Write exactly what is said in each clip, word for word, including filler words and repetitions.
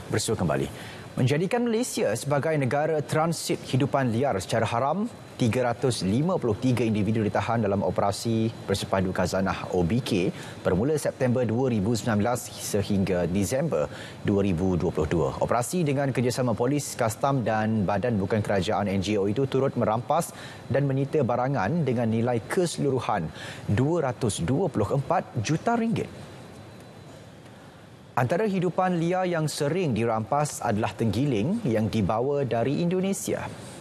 Bersua kembali. Menjadikan Malaysia sebagai negara transit hidupan liar secara haram, tiga ratus lima puluh tiga individu ditahan dalam operasi Bersepadu Khazanah O B K bermula September dua ribu sembilan belas sehingga Disember dua ribu dua puluh dua. Operasi dengan kerjasama polis, kastam dan badan bukan kerajaan N G O itu turut merampas dan menyita barangan dengan nilai keseluruhan dua ratus dua puluh empat juta ringgit. Antara hidupan liar yang sering dirampas adalah tenggiling yang dibawa dari Indonesia.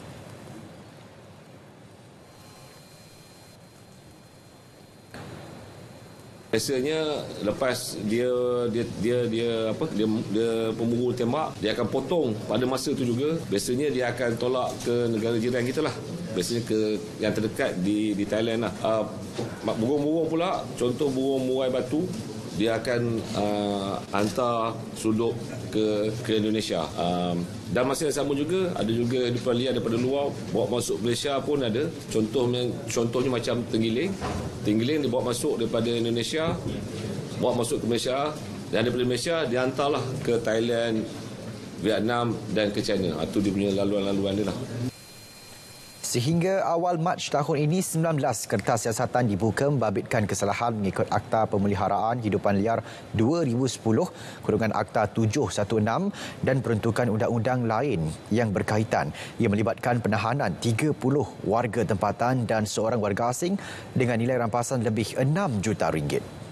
Biasanya lepas dia dia dia dia apa dia dia pemburu tembak, dia akan potong pada masa itu juga. Biasanya dia akan tolak ke negara jiran kita lah. Biasanya ke yang terdekat di di Thailand lah. Uh, burung-burung pula, contoh burung murai batu, dia akan uh, hantar suduk ke ke Indonesia. Um, dan masa yang sama juga ada juga hidupan liar daripada luar bawa masuk Malaysia pun ada. Contohnya contohnya macam tenggiling. Tenggiling dibawa masuk daripada Indonesia, bawa masuk ke Malaysia, dan daripada Malaysia dihantarlah ke Thailand, Vietnam dan ke China. Itu dia punya laluan-laluan dia lah. Sehingga awal Mac tahun ini, sembilan belas kertas siasatan dibuka membabitkan kesalahan mengikut Akta Pemeliharaan Hidupan Liar dua ribu sepuluh, kurungan Akta tujuh satu enam dan peruntukan undang-undang lain yang berkaitan. Ia melibatkan penahanan tiga puluh warga tempatan dan seorang warga asing dengan nilai rampasan lebih enam juta ringgit.